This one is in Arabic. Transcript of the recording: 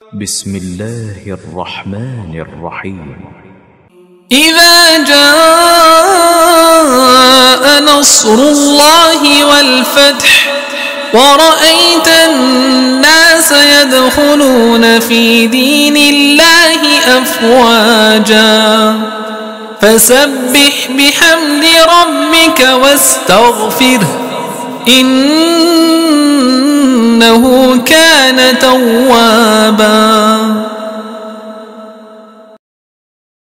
بسم الله الرحمن الرحيم. إذا جاء نصر الله والفتح ورأيت الناس يدخلون في دين الله أفواجا فسبح بحمد ربك واستغفره إنه كان توابا.